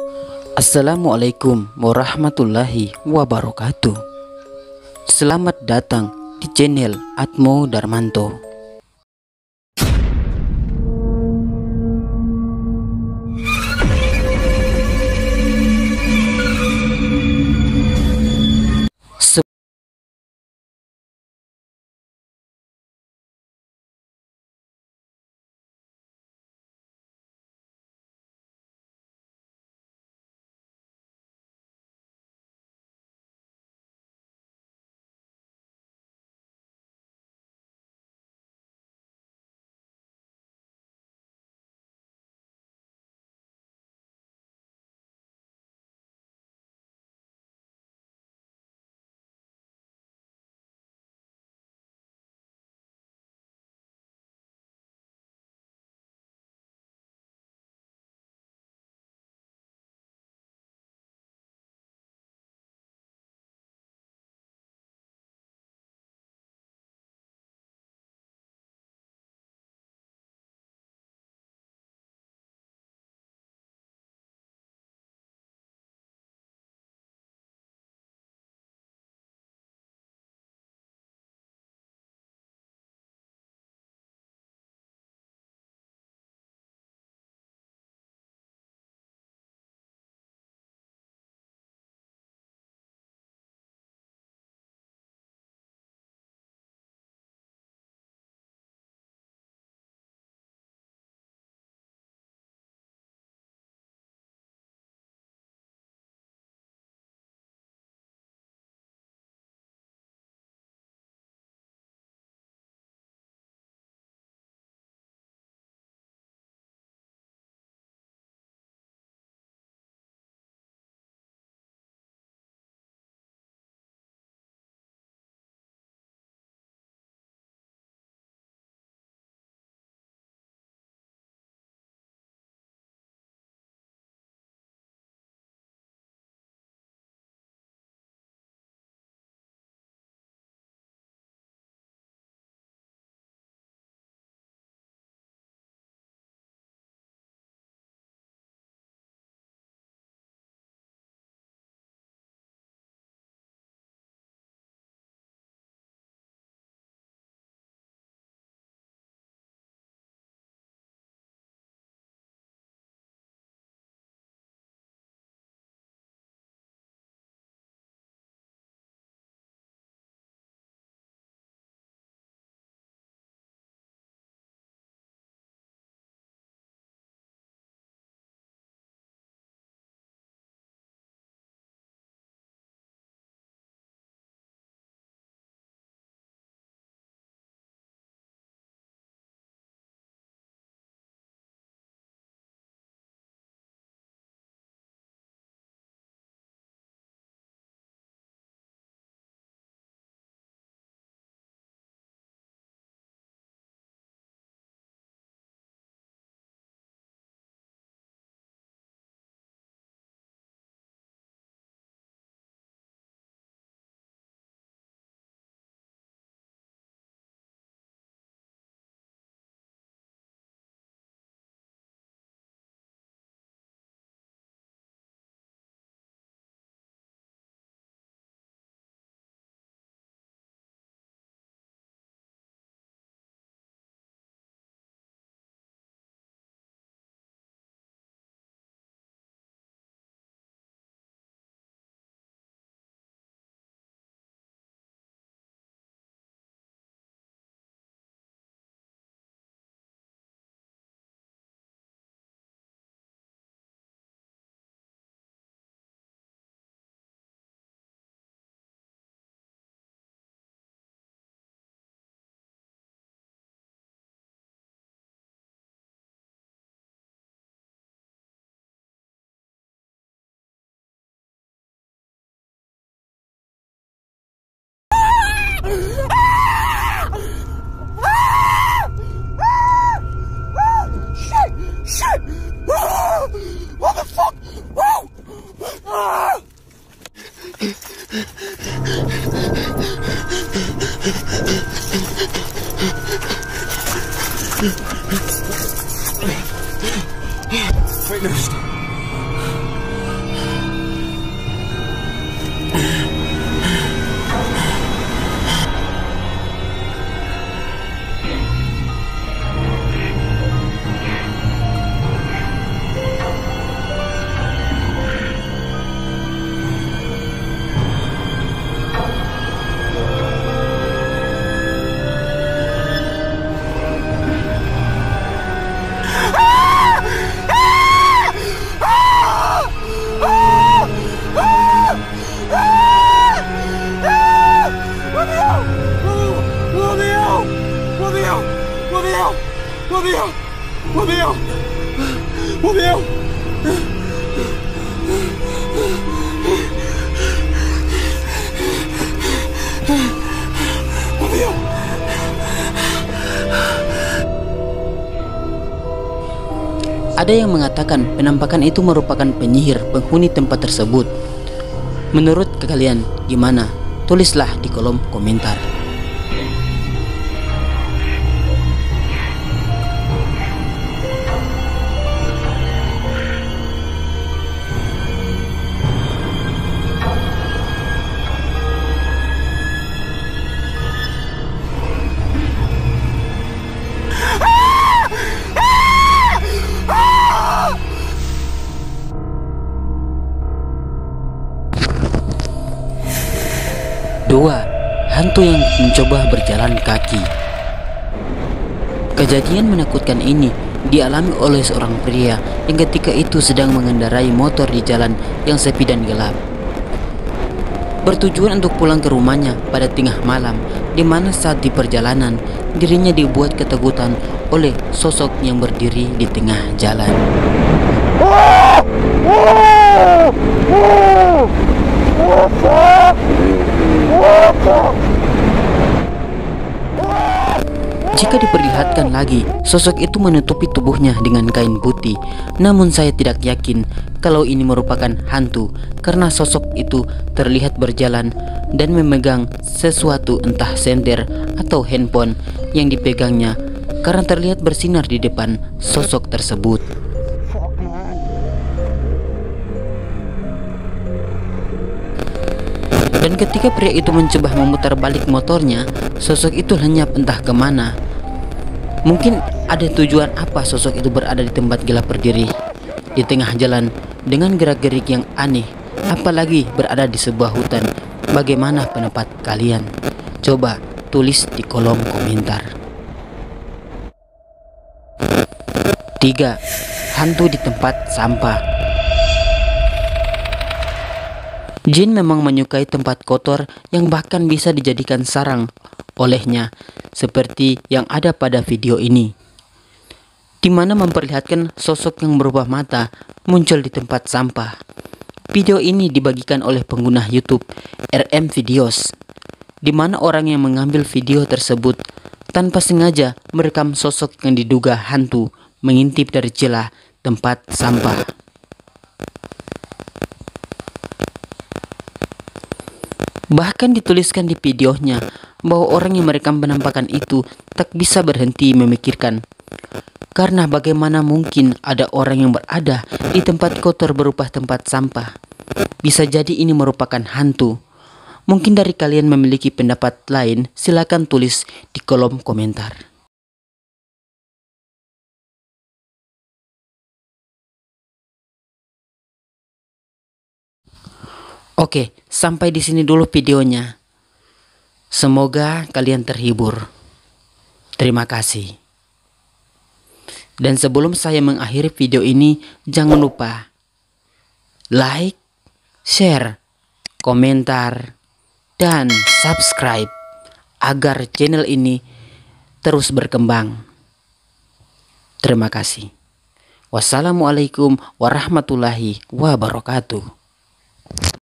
Assalamualaikum warahmatullahi wabarakatuh. Selamat datang di channel Atmo Darmanto. 我没有，我没有，我没有。我没有。 Ada yang mengatakan penampakan itu merupakan penyihir penghuni tempat tersebut. Menurut kalian gimana? Tulislah di kolom komentar. Dua, hantu yang mencoba berjalan kaki. Kejadian menakutkan ini dialami oleh seorang pria yang ketika itu sedang mengendarai motor di jalan yang sepi dan gelap. Bertujuan untuk pulang ke rumahnya pada tengah malam, di mana saat di perjalanan dirinya dibuat ketakutan oleh sosok yang berdiri di tengah jalan. Jika diperlihatkan lagi, sosok itu menutupi tubuhnya dengan kain putih. Namun saya tidak yakin kalau ini merupakan hantu, karena sosok itu terlihat berjalan dan memegang sesuatu, entah senter atau handphone yang dipegangnya, karena terlihat bersinar di depan sosok tersebut. Dan ketika pria itu mencoba memutar balik motornya, sosok itu lenyap entah kemana. Mungkin ada tujuan apa sosok itu berada di tempat gelap berdiri di tengah jalan dengan gerak-gerik yang aneh, apalagi berada di sebuah hutan. Bagaimana pendapat kalian? Coba tulis di kolom komentar. 3. Hantu di tempat sampah. Jin memang menyukai tempat kotor yang bahkan bisa dijadikan sarang olehnya, seperti yang ada pada video ini, di mana memperlihatkan sosok yang berubah mata muncul di tempat sampah. Video ini dibagikan oleh pengguna YouTube RM Videos, di mana orang yang mengambil video tersebut tanpa sengaja merekam sosok yang diduga hantu mengintip dari celah tempat sampah. Bahkan dituliskan di videonya bahwa orang yang merekam penampakan itu tak bisa berhenti memikirkan, karena bagaimana mungkin ada orang yang berada di tempat kotor berupa tempat sampah. Bisa jadi ini merupakan hantu. Mungkin dari kalian memiliki pendapat lain, silakan tulis di kolom komentar. Oke, sampai di sini dulu videonya. Semoga kalian terhibur. Terima kasih. Dan sebelum saya mengakhiri video ini, jangan lupa like, share, komentar, dan subscribe agar channel ini terus berkembang. Terima kasih. Wassalamualaikum warahmatullahi wabarakatuh.